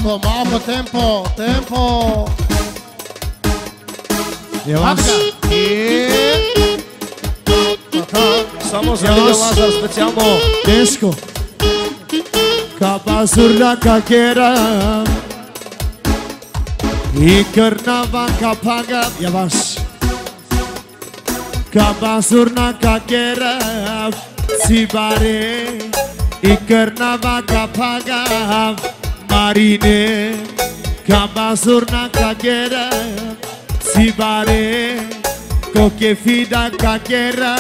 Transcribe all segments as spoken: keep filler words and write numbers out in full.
Малко, малко темпо, темпо. Елас. И... Само за Лига Лазар специално. Тежко. Кабазурна какера и кърнава капага. Яваш. Кабазурна какера си баре и кърнава капага. Марине. Кабазурна какера си баре коке фида какера.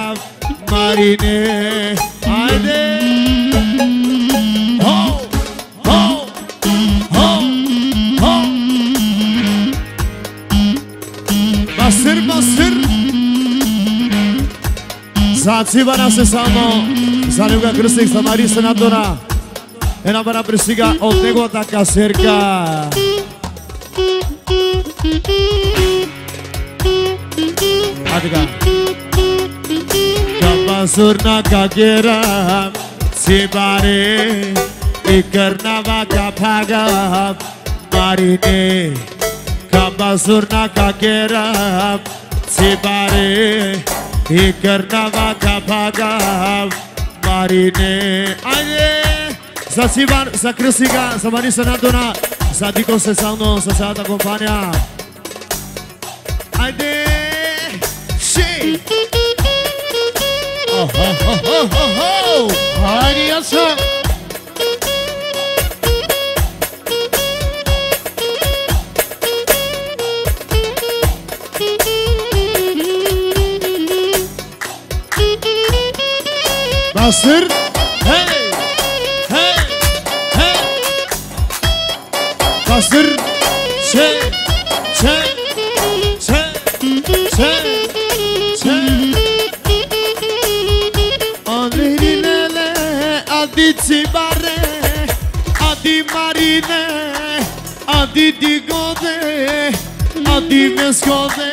Marine, haydi. Ho, ho, ho, ho. Basır, basır. Зацивана се само за неговия кръстник Самари Сенатора. Една бара пристига от неговата касерка. А така. Кабазурна какера си баре и кърнава капага. Марине. Кабазурна какера си баре и кърнава капага. Марине. Айде! За Сиван, за Кръсига, за Мани Сенатора, за Дико Сесално, за цялата компания. Айде! Шей! Хайде, яса! Basır! Hey! Hey! Hey! Basır! Şey! Şey! Şey! Şey! Şey! Adrinele, adi cibare, adi marine, adi digode, adi mescode,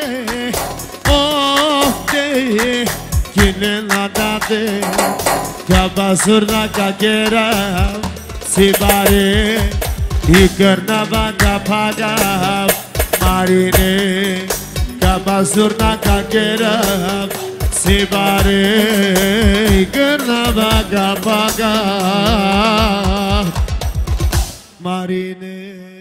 oh de, kine nadade, kabazurna kakera, cibare, ikernava kapaga, marine, kabazurna kakera. Sibare kernava kapaga. Marine.